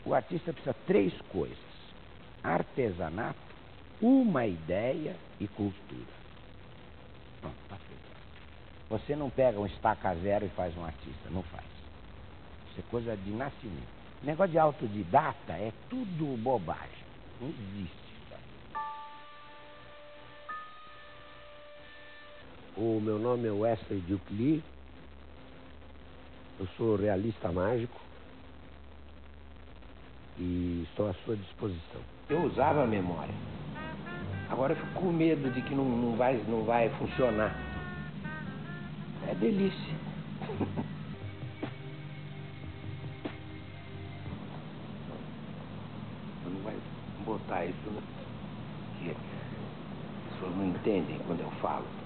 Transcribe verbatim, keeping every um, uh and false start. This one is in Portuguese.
O artista precisa de três coisas: artesanato, uma ideia e cultura. Pronto, tá feito. Você não pega um estaca zero e faz um artista, não faz. Isso é coisa de nascimento. Negócio de autodidata é tudo bobagem. Não existe. O meu nome é Wesley Duke Lee. Eu sou realista mágico e estou à sua disposição. Eu usava a memória. Agora eu fico com medo de que não, não, vai, não vai funcionar. É delícia. Não vai botar isso, né? Porque as pessoas não entendem quando eu falo.